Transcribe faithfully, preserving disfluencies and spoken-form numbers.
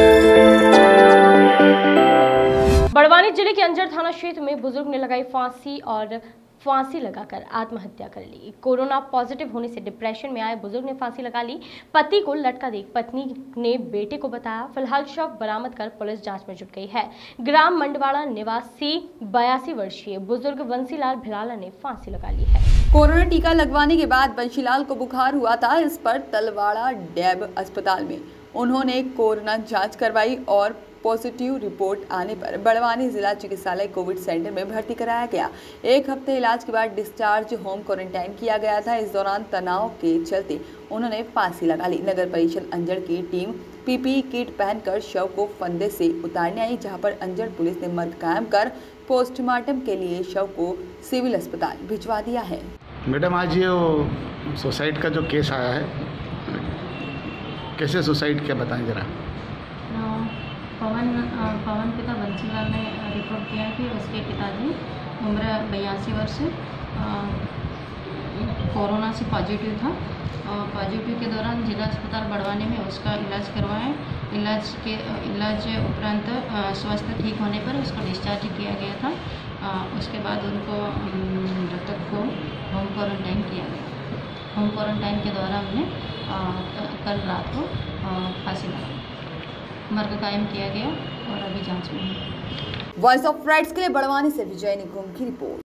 बड़वानी जिले के अंजर थाना क्षेत्र में बुजुर्ग ने लगाई फांसी और फांसी लगाकर आत्महत्या कर ली। कोरोना पॉजिटिव होने से डिप्रेशन में आए बुजुर्ग ने फांसी लगा ली। पति को लटका देख पत्नी ने बेटे को बताया। फिलहाल शव बरामद कर पुलिस जांच में जुट गई है। ग्राम मंडवाड़ा निवासी बयासी वर्षीय बुजुर्ग बंसीलाल भिलाला ने फांसी लगा ली है। कोरोना टीका लगवाने के बाद बंसीलाल को बुखार हुआ था। इस पर तलवाड़ा डैब अस्पताल में उन्होंने कोरोना जांच करवाई और पॉजिटिव रिपोर्ट आने पर बड़वानी जिला चिकित्सालय कोविड सेंटर में भर्ती कराया गया। एक हफ्ते इलाज के बाद डिस्चार्ज होम क्वारंटाइन किया गया था। इस दौरान तनाव के चलते उन्होंने फांसी लगा ली। नगर परिषद अंजड़ की टीम पीपीई किट पहनकर शव को फंदे से उतारने आई, जहां पर अंजड़ पुलिस ने मर्ग कायम कर पोस्टमार्टम के लिए शव को सिविल अस्पताल भिजवा दिया है। मैडम, आज ये सुसाइड का जो केस आया है, कैसे सुसाइड क्या बताएं जरा। पवन पवन पिता बंसीलाल ने रिपोर्ट किया कि उसके पिताजी उम्र बयासी वर्ष कोरोना से पॉजिटिव था। पॉजिटिव के दौरान जिला अस्पताल बड़वानी में उसका इलाज करवाएं। इलाज के इलाज उपरांत स्वस्थ ठीक होने पर उसको डिस्चार्ज किया गया था। उसके बाद उनको मृतक को होम क्वारंटाइन किया गया। होम क्वारंटाइन के दौरान उन्हें कल रात को फांसी लगा मर्ग कायम किया गया और अभी जांच में है। वॉइस ऑफ राइट्स के लिए बड़वानी से विजय निकुम की रिपोर्ट।